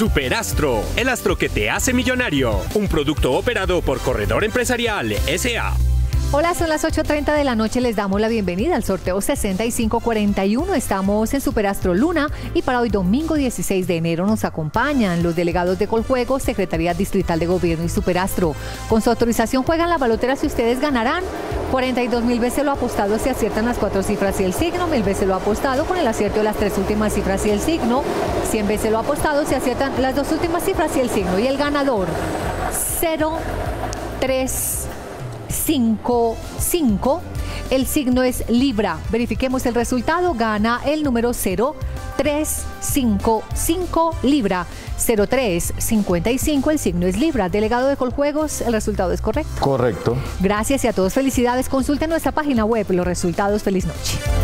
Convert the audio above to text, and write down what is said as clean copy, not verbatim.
Superastro, el astro que te hace millonario. Un producto operado por Corredor Empresarial S.A. Hola, son las 8:30 de la noche, les damos la bienvenida al sorteo 6541. Estamos en Superastro Luna y para hoy domingo 16 de enero nos acompañan los delegados de Coljuegos, Secretaría Distrital de Gobierno y Superastro. Con su autorización juegan la balotera y ustedes ganarán 42.000 veces lo apostado si aciertan las 4 cifras y el signo, 1.000 veces lo apostado con el acierto de las 3 últimas cifras y el signo, 100 veces lo apostado si aciertan las 2 últimas cifras y el signo. Y el ganador 0355, el signo es Libra. Verifiquemos el resultado, gana el número 0355 Libra. 0355, el signo es Libra. Delegado de Coljuegos, el resultado es correcto. Correcto. Gracias y a todos felicidades. Consulten nuestra página web los resultados. Feliz noche.